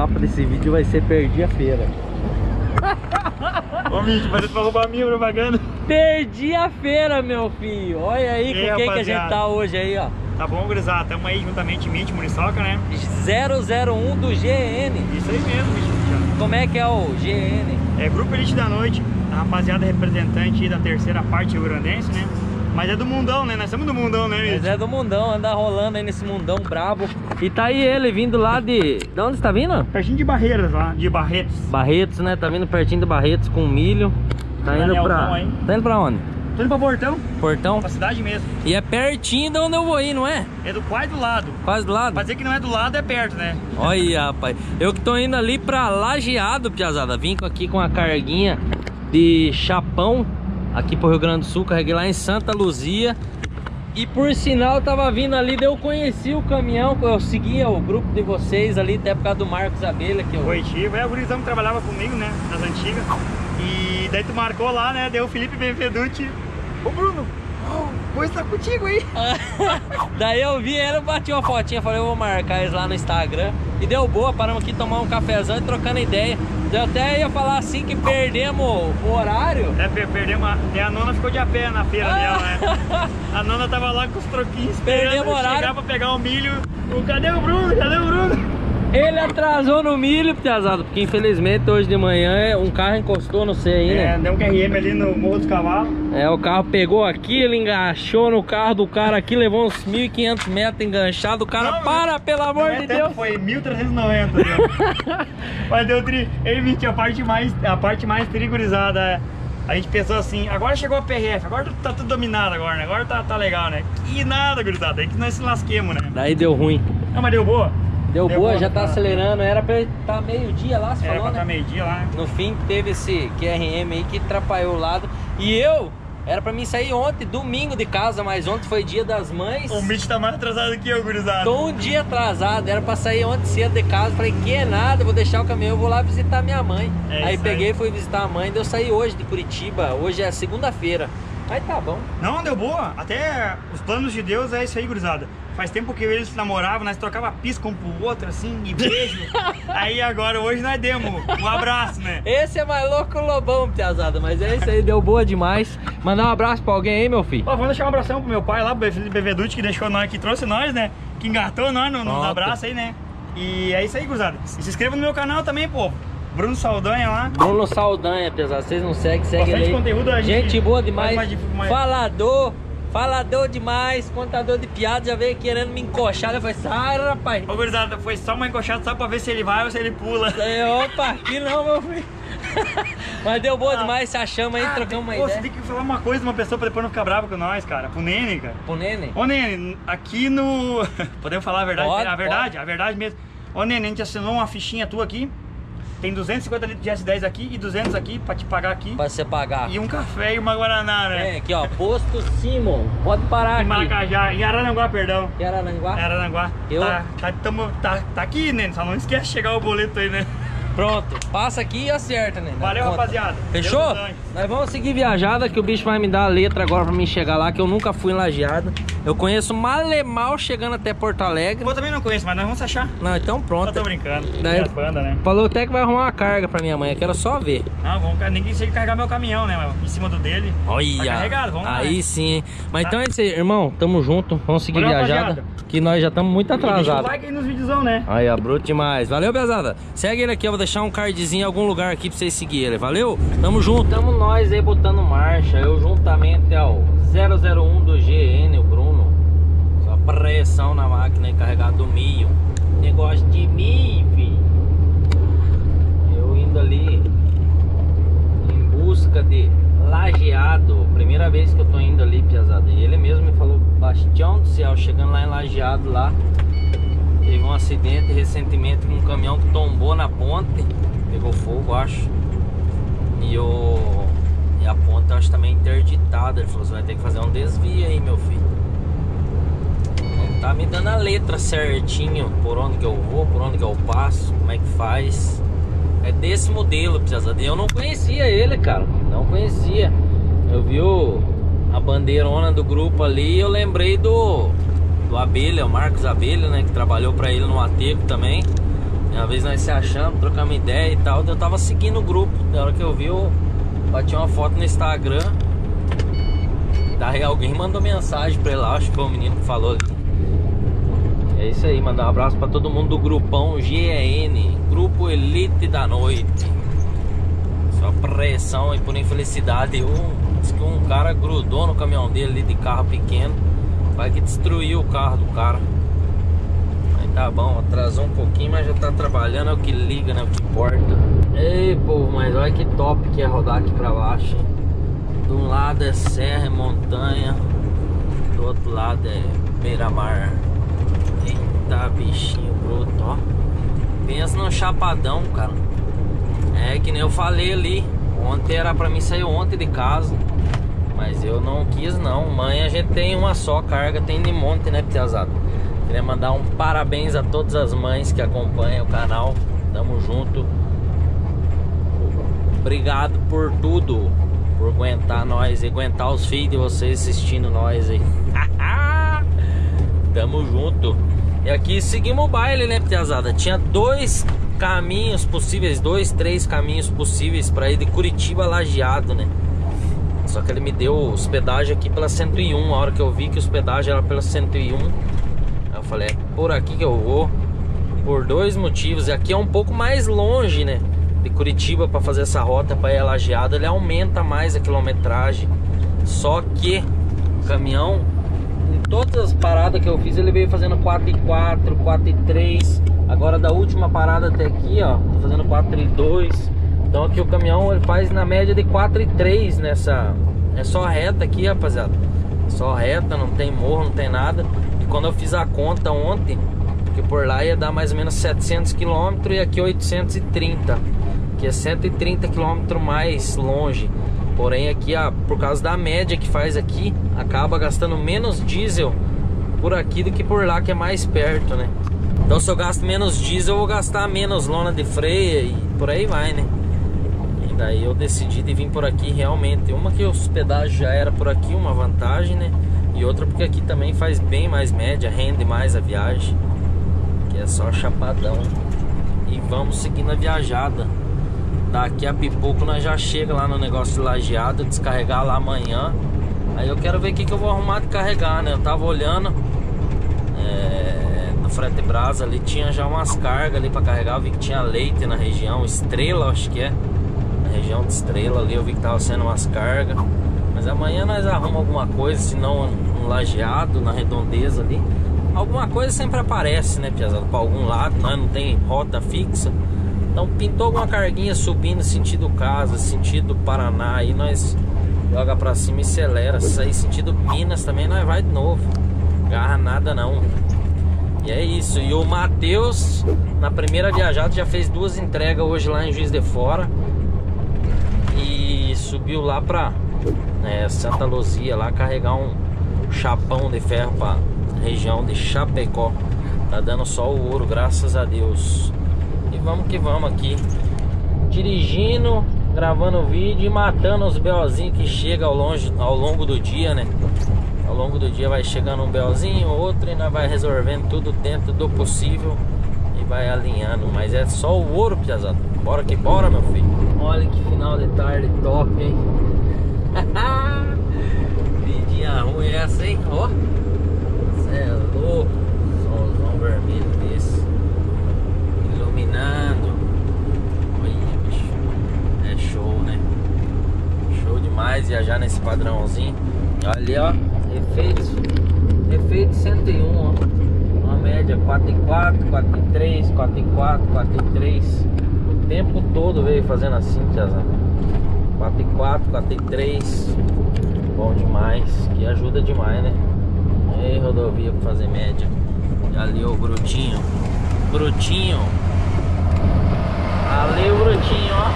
capa desse vídeo vai ser Perdi a Feira. Ô, Mitch, mas pra roubar a minha propaganda. Perdi a feira, meu filho. Olha aí com quem que a gente tá hoje aí, ó. Tá bom, gurizada? Tamo aí juntamente, Mitch, Muriçoca, né? 001 do GN. Isso aí mesmo, Mitch. Como é que é o GN? É Grupo Elite da Noite. A rapaziada representante aí da terceira parte rio-grandense, né? Mas é do mundão, né? Nós somos do mundão, né, Mitch? Mas é do mundão, anda rolando aí nesse mundão brabo. E tá aí ele vindo lá de... De onde você tá vindo? Pertinho de Barreiras lá, de Barretos. Barretos, né? Tá vindo pertinho de Barretos com milho. Tá indo pra... Tá indo pra onde? Tô indo pra Portão. Portão? Pra cidade mesmo. E é pertinho de onde eu vou ir, não é? É do quase do lado. Quase do lado? Pra dizer que não é do lado, é perto, né? Olha, rapaz. Eu que tô indo ali pra Lajeado, piazada. Vim aqui com a carguinha de chapão aqui pro Rio Grande do Sul. Carreguei lá em Santa Luzia. E por sinal eu tava vindo ali, daí eu conheci o caminhão, eu seguia o grupo de vocês ali, até por causa do Marcos Abelha que eu... Coitivo, é o gurizão que trabalhava comigo, né, nas antigas. E daí tu marcou lá, né, deu o Felipe Benveduti. Ô Bruno, vou estar contigo aí. Daí eu vi ele, eu bati uma fotinha, falei, eu vou marcar eles lá no Instagram. E deu boa, paramos aqui tomar um cafezão e trocando ideia. Eu até ia falar assim que perdemos o horário. É, perdemos. E a nona ficou de a pé na feira dela, né? A nona tava lá com os troquinhos esperando. Perdemos o horário. Chegar pra pegar o milho. Cadê o Bruno? Cadê o Bruno? Ele atrasou no milho, piazada, porque infelizmente hoje de manhã um carro encostou, não sei aí, né? É, deu um QRM ali no Morro dos Cavalos. É, o carro pegou aqui, ele enganchou no carro do cara aqui, levou uns 1.500 metros enganchado. O cara, não, para, pelo amor de Deus! Foi 1.390, né? Mas deu ele mentiu, a parte mais trigurizada é. A gente pensou assim, agora chegou a PRF, agora tá tudo dominado agora, né? Agora tá legal, né? E nada, gurizada, aí que nós se lasquemos, né? Daí deu ruim. Não, mas deu boa. Deu boa, já tá acelerando, era pra estar meio-dia lá, você falou, pra né? tá meio-dia lá. No fim teve esse QRM aí que atrapalhou o lado. E era pra mim sair ontem, domingo de casa, mas ontem foi dia das mães. O Mitch tá mais atrasado que eu, gurizada. Tô um dia atrasado, era pra sair ontem cedo de casa. Falei, que é nada, vou deixar o caminhão, eu vou lá visitar minha mãe. Aí peguei e fui visitar a mãe, daí eu saí hoje de Curitiba, hoje é segunda-feira. Aí tá bom. Não, deu boa. Até os planos de Deus é isso aí, gurizada. Faz tempo que eles namoravam, nós trocava pisco um pro outro, assim, e beijo. Aí agora, hoje nós demos um abraço, né? Esse é mais louco que o Lobão, piazada, mas é isso aí, deu boa demais. Mandar um abraço pra alguém aí, meu filho. Ó, vamos deixar um abração pro meu pai lá, pro Felipe Beveduti, que deixou nós, que trouxe nós, né? Que engatou nós no abraço aí, né? E é isso aí, gurizada. E se inscreva no meu canal também, pô. Bruno Saldanha lá. Bruno Saldanha, pesado. Vocês não seguem, segue ele aí. Conteúdo, a gente boa demais. mais... Falador demais, contador de piadas, já veio querendo me encoxar. Eu falei, sai, rapaz. Ô, gurizada, foi só uma encoxada só pra ver se ele vai ou se ele pula. Opa, aqui não, meu filho. Mas deu boa demais, se achamos aí, trocamos uma ideia. Você tem que falar uma coisa de uma pessoa pra depois não ficar brava com nós, cara. Pro Nene, cara. Pro Nene? Ô, Nene, aqui no... Podemos falar a verdade? Pode, a verdade mesmo. Ô, Nene, a gente assinou uma fichinha tua aqui. Tem 250 litros de S10 aqui e 200 aqui pra te pagar aqui. Pra você pagar. E um café e uma Guaraná, né? É, aqui ó, Posto Simon. Pode parar aqui. Em Maracajá, em Araranguá, perdão. Em Araranguá? Araranguá. Tá aqui, né? Só não esquece de chegar o boleto aí, né? Pronto, passa aqui e acerta, né? Valeu, rapaziada. Fechou? Nós vamos seguir viajada, que o bicho vai me dar a letra agora pra mim chegar lá, que eu nunca fui em Lajeado. Eu conheço Malemal chegando até Porto Alegre. Eu também não conheço, mas nós vamos achar. Não, então pronto. Eu tô brincando. Daí, banda, né? Falou até que vai arrumar uma carga pra minha mãe, eu quero só ver. Não, ninguém sei carregar meu caminhão, né? Em cima do dele. Olha, tá carregado, vamos lá. Aí né? sim, hein? Mas então é isso aí, irmão, tamo junto, vamos seguir viajada. Rapaziada. Que nós já estamos muito atrasados. Deixa o like aí nos vídeozão, né? Aí, ó, bruto demais. Valeu, pesada. Segue ele aqui, eu vou deixar um cardzinho em algum lugar aqui pra vocês seguirem ele. Valeu? Tamo junto. Tamo nós aí botando marcha. Eu juntamente ao 001 do GN, o Bruno. Só pressão na máquina e carregado milho. Negócio de milho, filho. Eu indo ali em busca de Lajeado. Primeira vez que eu tô indo ali, piazada. E ele mesmo me falou, Bastião do céu, chegando lá em Lajeado lá. Teve um acidente recentemente com um caminhão que tombou na ponte. Pegou fogo, acho. E a ponte, eu acho, também interditada. Ele falou, você vai ter que fazer um desvio aí, meu filho. Ele tá me dando a letra certinho, por onde que eu vou, por onde que eu passo, como é que faz. É desse modelo, precisa. Eu não conhecia ele, cara. Não conhecia. Eu vi a bandeirona do grupo ali e eu lembrei do Abelha, o Marcos Abelha, né? Que trabalhou pra ele no Ateco também. Uma vez nós se achamos, trocamos ideia e tal. Eu tava seguindo o grupo. Na hora que eu vi, eu bati uma foto no Instagram. Daí alguém mandou mensagem pra ele lá. Acho que foi o menino que falou ali. É isso aí, mandar um abraço pra todo mundo do grupão GEN, Grupo Elite da Noite. Só pressão e por infelicidade diz que um cara grudou no caminhão dele ali de carro pequeno. Vai que destruiu o carro do cara. Mas tá bom, atrasou um pouquinho, mas já tá trabalhando. É o que liga, né? O que importa. Ei, povo, mas olha que top que é rodar aqui pra baixo, hein? De um lado é serra, é montanha. Do outro lado é beira-mar. Eita, bichinho bruto, ó. Pensa num chapadão, cara. É que nem eu falei ali. Ontem era pra mim sair ontem de casa, mas eu não quis não. Mãe, a gente tem uma só, carga tem de monte, né, piazada? Queria mandar um parabéns a todas as mães que acompanham o canal. Tamo junto. Obrigado por tudo. Por aguentar nós e aguentar os filhos de vocês assistindo nós aí. Tamo junto. E aqui seguimos o baile, né, piazada? Tinha dois caminhos possíveis, três caminhos possíveis para ir de Curitiba a Lajeado, né? Só que ele me deu hospedagem aqui pela 101. A hora que eu vi que a hospedagem era pela 101, eu falei, é por aqui que eu vou. Por dois motivos. E aqui é um pouco mais longe, né, de Curitiba, para fazer essa rota para ir a Lajeado. Ele aumenta mais a quilometragem. Só que o caminhão, em todas as paradas que eu fiz, ele veio fazendo 4,4, 4,3. Agora da última parada até aqui, ó, tô fazendo 4,2. Então aqui o caminhão ele faz na média de 4,3 nessa. É só reta aqui, rapaziada. Só reta, não tem morro, não tem nada. E quando eu fiz a conta ontem, que por lá ia dar mais ou menos 700 km e aqui 830, que é 130 km mais longe. Porém aqui, por causa da média que faz aqui, acaba gastando menos diesel por aqui do que por lá, que é mais perto, né? Então se eu gasto menos diesel, eu vou gastar menos lona de freio e por aí vai, né? E daí eu decidi de vir por aqui realmente. Uma que a hospedagem já era por aqui, uma vantagem, né? E outra porque aqui também faz bem mais média, rende mais a viagem. Que é só chapadão. E vamos seguindo a viajada. Daqui a Pipoco nós já chega lá no negócio de Lajeado, descarregar lá amanhã. Aí eu quero ver o que eu vou arrumar de carregar, né? Eu tava olhando no Frete Brasa ali, tinha já umas cargas ali pra carregar. Eu vi que tinha leite na região, Estrela acho que é. Na região de Estrela ali eu vi que tava sendo umas cargas. Mas amanhã nós arrumamos alguma coisa, se não um Lajeado, na redondeza ali. Alguma coisa sempre aparece, né, piazada? Pra algum lado, nós não tem rota fixa. Então pintou alguma carguinha subindo sentido Casa, sentido Paraná. Aí nós joga pra cima e acelera. Se sair sentido Minas também nós vai de novo. Garra nada não. E é isso. E o Matheus, na primeira viajada, já fez 2 entregas hoje lá em Juiz de Fora. E subiu lá pra Santa Luzia, lá carregar um chapão de ferro pra região de Chapecó. Tá dando só o ouro, graças a Deus. E vamos que vamos aqui, dirigindo, gravando vídeo e matando os BOzinhos que chegam ao longo do dia, né? Ao longo do dia vai chegando um BOzinho, outro, e nós vai resolvendo tudo dentro do possível e vai alinhando. Mas é só o ouro, piazada. Bora que bora, meu filho. Olha que final de tarde top, hein? Vidinha ruim essa, hein? Ó, cê é louco. Solzão vermelho desse iluminando. Olha, bicho, é show, né? Show demais viajar nesse padrãozinho. Olha, ó, efeito 101, ó. Uma média 4,4, 4,3, 4,4, 4,3. O tempo todo veio fazendo assim, tiazão. 4,4, 4,3. Bom demais, que ajuda demais, né? Ei, rodovia pra fazer média. E ali o Brutinho. Brutinho. Ali o Brutinho, ó.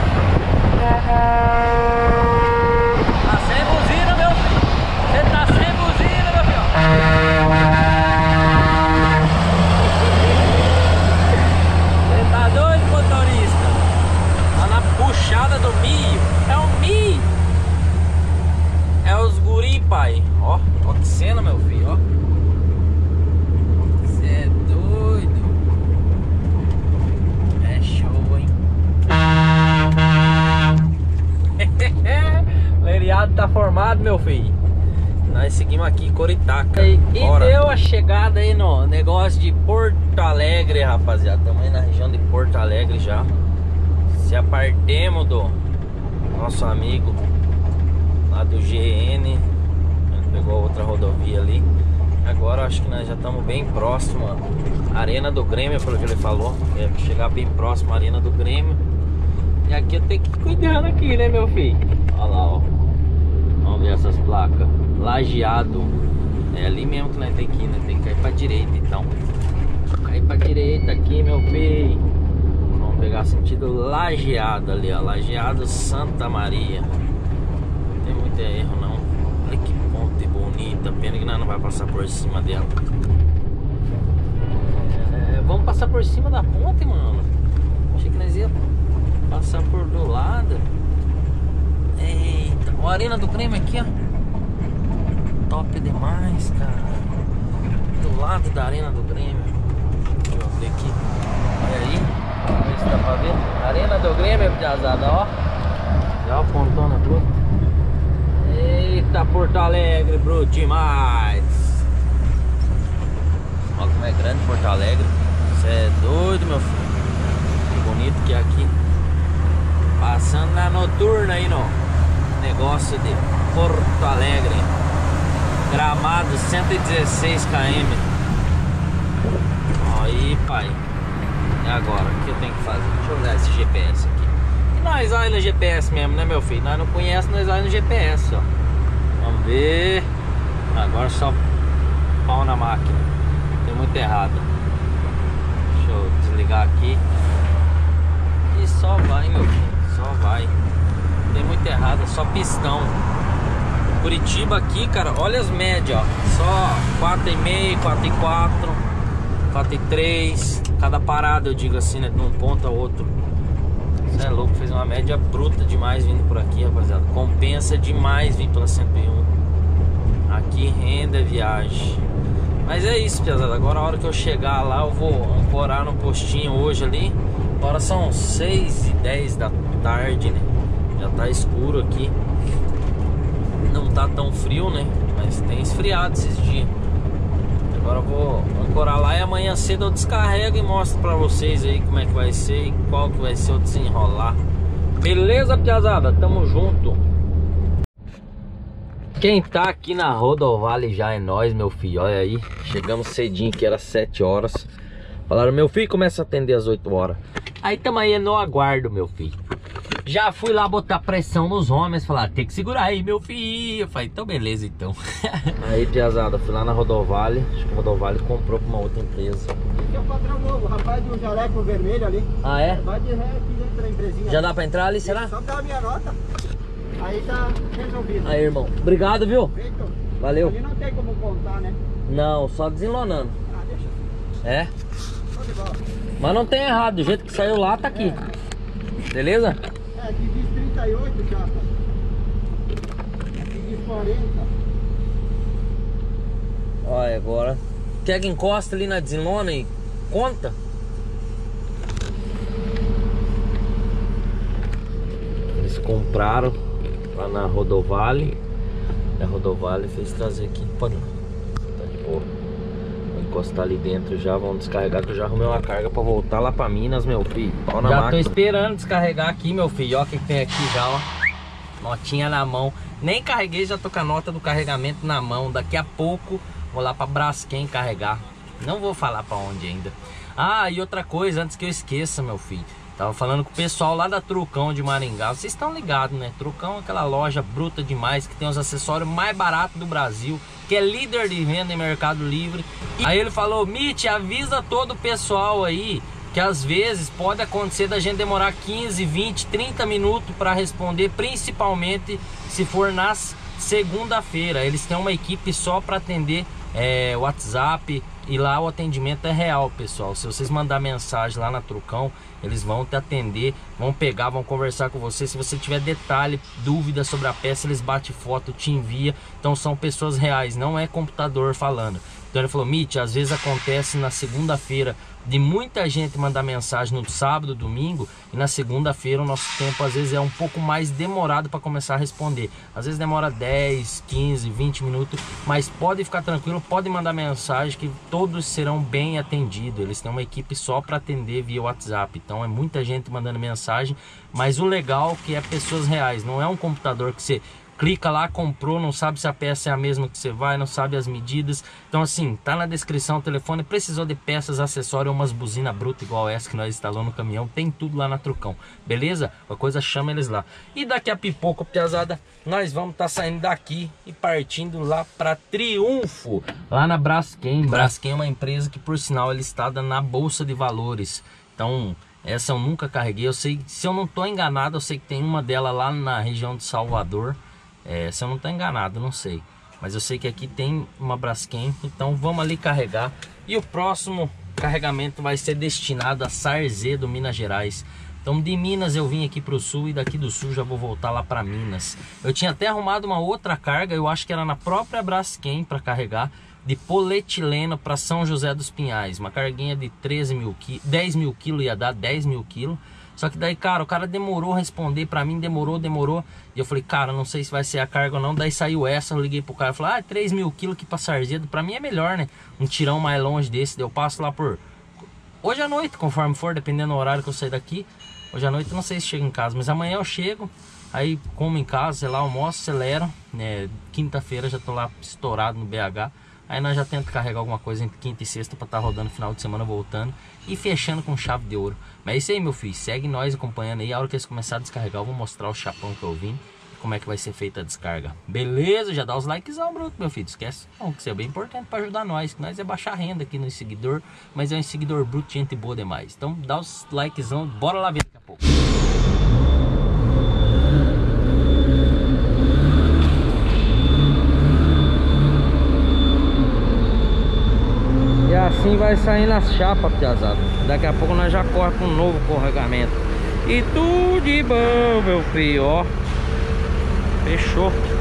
Tá sem buzina, meu filho. Você tá sem buzina, meu filho. Você tá doido, motorista? Tá na puxada do milho. É o milho. É os guri, pai. Ó, ó que cena, meu filho, ó. Você é doido. pesado, meu filho. Nós seguimos aqui em Coritaca. E deu a chegada aí no negócio de Porto Alegre, rapaziada. Estamos aí na região de Porto Alegre já. Se apartemos do nosso amigo lá do GN. Ele pegou outra rodovia ali. Agora acho que nós já estamos bem próximo à Arena do Grêmio, pelo que ele falou. É chegar bem próximo à Arena do Grêmio. E aqui eu tenho que ir cuidando aqui, né, meu filho? Olha lá, ó. Vamos ver essas placas. Lajeado. É ali mesmo que nós tem que ir, né? Tem que cair pra direita, então. Cair pra direita aqui, meu filho. Vamos pegar sentido Lajeado ali, ó. Lajeado Santa Maria. Não tem muito erro, não. Olha que ponte bonita. Pena que nós não vai passar por cima dela. Vamos passar por cima da ponte, mano. Achei que nós ia passar por do lado. Eita, a Arena do Grêmio aqui, ó. Top demais, cara. Do lado da Arena do Grêmio. Deixa eu ver aqui. Olha aí. Vamos ver se dá pra ver. Arena do Grêmio, piazada, ó. Já apontou na bruta. Eita, Porto Alegre, bruto demais. Olha como é grande Porto Alegre. Você é doido, meu filho. Que bonito que é aqui. Passando na noturna aí no negócio de Porto Alegre. Gramado 116 km. Aí, pai. E agora? O que eu tenho que fazer? Deixa eu olhar esse GPS aqui. E nós olhamos no GPS mesmo, né, meu filho? Nós não conhecemos, nós olhamos no GPS, ó. Vamos ver. Agora só pau na máquina. Tem muito errado. Deixa eu desligar aqui. E só vai, meu filho. Só vai. Tem muito errado, só pistão. Curitiba aqui, cara, olha as médias, ó. Só 4,5, 4,4, 4,3. Cada parada, eu digo assim, né? De um ponto a outro. Você é louco, fez uma média bruta demais vindo por aqui, rapaziada. Compensa demais vir pela 101. Aqui rende a viagem. Mas é isso, rapaziada. Agora a hora que eu chegar lá, eu vou ancorar no postinho hoje ali. Agora são 6h10 da tarde, né? Já tá escuro aqui. Não tá tão frio, né? Mas tem esfriado esses dias. Agora eu vou ancorar lá e amanhã cedo eu descarrego e mostro pra vocês aí como é que vai ser e qual que vai ser o desenrolar. Beleza, piazada? Tamo junto. Quem tá aqui na Rodovale já é nós, meu filho. Olha aí, chegamos cedinho, que era 7 horas. Falaram, meu filho, começa a atender às 8 horas. Aí tamo aí no aguardo, meu filho. Já fui lá botar pressão nos homens, falar, tem que segurar aí, meu filho. Eu falei, então beleza, então. Aí, piazada, fui lá na Rodovale. Acho que a Rodovale comprou pra uma outra empresa. Esse é o patrão novo, o rapaz de um jaleco vermelho ali. Ah, é? Vai de ré aqui dentro da empresinha. Já dá pra entrar ali, será? Só dá a minha nota. Aí tá resolvido. Aí, irmão. Obrigado, viu? Feito. Valeu. Ali não tem como contar, né? Não, só desenlonando. Ah, deixa. É? Show de bola. Mas não tem errado, do jeito que saiu lá, tá aqui. Beleza? É, aqui diz 38 já. Aqui diz 40. Olha, agora. Pega, encosta ali na desenlona e conta. Eles compraram lá na Rodovale. A Rodovale fez trazer aqui. Pode não. Tá de boa. Vou encostar ali dentro já. Vamos descarregar que eu já arrumei uma carga pra voltar lá pra Minas, meu filho. Pau na máquina. Já tô esperando descarregar aqui, meu filho. Olha o que tem aqui já, ó. Notinha na mão. Nem carreguei, já tô com a nota do carregamento na mão. Daqui a pouco vou lá pra Braskem carregar. Não vou falar pra onde ainda. Ah, e outra coisa, antes que eu esqueça, meu filho. Tava falando com o pessoal lá da Trucão de Maringá. Vocês estão ligados, né? Trucão é aquela loja bruta demais, que tem os acessórios mais baratos do Brasil, que é líder de venda em Mercado Livre. E aí ele falou, Mitch, avisa todo o pessoal aí, que às vezes pode acontecer da gente demorar 15, 20, 30 minutos para responder, principalmente se for nas segunda-feira. Eles têm uma equipe só para atender WhatsApp, e lá o atendimento é real, pessoal. Se vocês mandar mensagem lá na Trucão, eles vão te atender, vão pegar, vão conversar com você. Se você tiver detalhe, dúvida sobre a peça, eles batem foto, te envia. Então são pessoas reais, não é computador falando. Então ele falou, Mitch, às vezes acontece na segunda-feira de muita gente mandar mensagem no sábado, domingo, e na segunda-feira o nosso tempo às vezes é um pouco mais demorado para começar a responder. Às vezes demora 10, 15, 20 minutos, mas pode ficar tranquilo, pode mandar mensagem que todos serão bem atendidos. Eles têm uma equipe só para atender via WhatsApp, então é muita gente mandando mensagem, mas o legal é que é pessoas reais, não é um computador que você clica lá, comprou, não sabe se a peça é a mesma que você vai, não sabe as medidas. Então assim, tá na descrição o telefone, precisou de peças, acessórios, umas buzinas brutas igual essa que nós instalamos no caminhão, tem tudo lá na Trucão, beleza? A coisa chama eles lá. E daqui a pouco, piazada, nós vamos estar saindo daqui e partindo lá para Triunfo, lá na Braskem. Braskem é uma empresa que, por sinal, é listada na Bolsa de Valores. Então, essa eu nunca carreguei, eu sei, se eu não tô enganado, eu sei que tem uma dela lá na região de Salvador. Se eu não estou enganado, não sei, mas eu sei que aqui tem uma Braskem, então vamos ali carregar. E o próximo carregamento vai ser destinado a Sarzedo, Minas Gerais. Então de Minas eu vim aqui para o sul e daqui do sul já vou voltar lá para Minas. Eu tinha até arrumado uma outra carga, eu acho que era na própria Braskem para carregar, de polietileno para São José dos Pinhais. Uma carguinha de 10 mil quilos, ia dar 10 mil quilos. Só que daí, cara, o cara demorou a responder pra mim, demorou. E eu falei, cara, não sei se vai ser a carga ou não. Daí saiu essa, eu liguei pro cara e falei, 3 mil quilos aqui pra Sarzedo, pra mim é melhor, né? Um tirão mais longe desse, daí eu passo lá por... Hoje à noite, conforme for, dependendo do horário que eu sair daqui. Hoje à noite eu não sei se chego em casa, mas amanhã eu chego, aí como em casa, sei lá, almoço, acelero, né? Quinta-feira já tô lá estourado no BH. Aí nós já tentamos carregar alguma coisa entre quinta e sexta para estar rodando final de semana, voltando e fechando com chave de ouro. Mas é isso aí, meu filho, segue nós acompanhando aí. A hora que eles começarem a descarregar, eu vou mostrar o chapão que eu vim e como é que vai ser feita a descarga. Beleza? Já dá os likezão, bruto, meu filho. Esquece não, que isso é bem importante para ajudar nós, que nós é baixar renda aqui no seguidor, mas é um seguidor bruto, gente boa demais. Então dá os likezão, bora lá ver daqui a pouco. E assim vai saindo as chapas, piazada. Daqui a pouco nós já corre com um novo carregamento. E tudo de bom, meu filho, ó. Fechou.